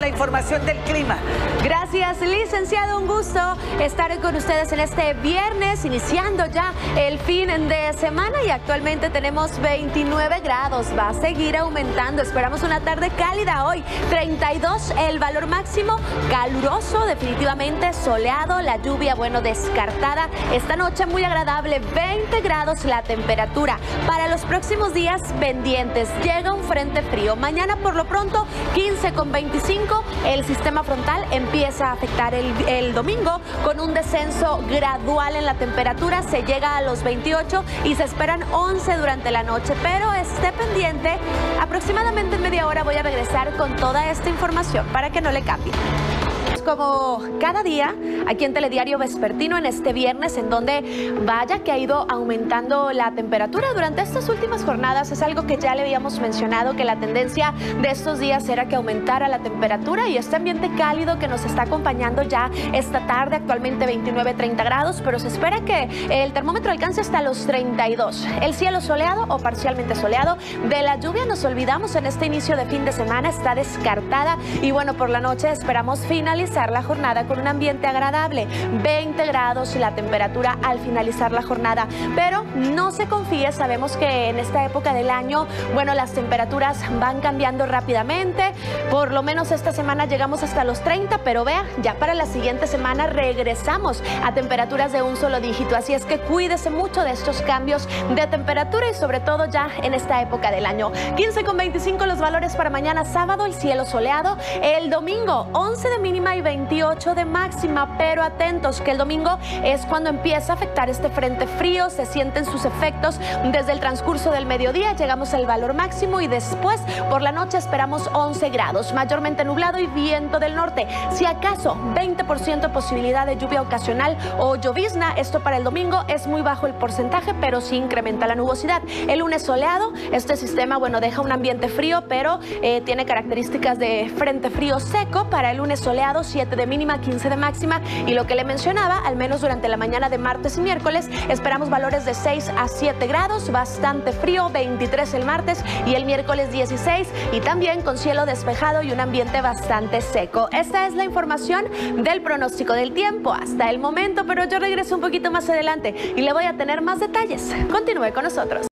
la información del clima. Gracias, licenciado. Un gusto estar con ustedes en este viernes, iniciando ya el fin de semana y actualmente tenemos 29 grados. Va a seguir aumentando. Esperamos una tarde cálida hoy. 32 el valor máximo, caluroso, definitivamente soleado, la lluvia, bueno, descartada. Esta noche muy agradable, 20 grados la temperatura. Para los próximos días pendientes, llega un frente frío. Mañana por lo pronto 15,25. El sistema frontal empieza a afectar el domingo con un descenso gradual en la temperatura. Se llega a los 28 y se esperan 11 durante la noche. Pero esté pendiente, aproximadamente en media hora voy a regresar con toda esta información para que no le cambie. Como cada día, aquí en Telediario Vespertino en este viernes, en donde vaya que ha ido aumentando la temperatura durante estas últimas jornadas. Es algo que ya le habíamos mencionado, que la tendencia de estos días era que aumentara la temperatura y este ambiente cálido que nos está acompañando ya esta tarde, actualmente 29-30 grados, pero se espera que el termómetro alcance hasta los 32. El cielo soleado o parcialmente soleado. De la lluvia nos olvidamos en este inicio de fin de semana, está descartada y bueno, por la noche esperamos finalizar la jornada con un ambiente agradable, 20 grados la temperatura al finalizar la jornada, pero no se confíe, sabemos que en esta época del año, bueno, las temperaturas van cambiando rápidamente. Por lo menos esta semana llegamos hasta los 30, pero vea, ya para la siguiente semana regresamos a temperaturas de un solo dígito, así es que cuídese mucho de estos cambios de temperatura y sobre todo ya en esta época del año. 15,25 los valores para mañana sábado, el cielo soleado, el domingo 11 de mínima y 28 de máxima, pero atentos que el domingo es cuando empieza a afectar este frente frío, se sienten sus efectos desde el transcurso del mediodía, llegamos al valor máximo y después por la noche esperamos 11 grados, mayormente nublado y viento del norte, si acaso 20% posibilidad de lluvia ocasional o llovizna. Esto para el domingo es muy bajo el porcentaje, pero sí incrementa la nubosidad. El lunes soleado, este sistema, bueno, deja un ambiente frío, pero tiene características de frente frío seco. Para el lunes soleado, 7 de mínima, 15 de máxima y lo que le mencionaba, al menos durante la mañana de martes y miércoles, esperamos valores de 6 a 7 grados, bastante frío, 23 el martes y el miércoles 16 y también con cielo despejado y un ambiente bastante seco. Esta es la información del pronóstico del tiempo hasta el momento, pero yo regreso un poquito más adelante y le voy a tener más detalles. Continúe con nosotros.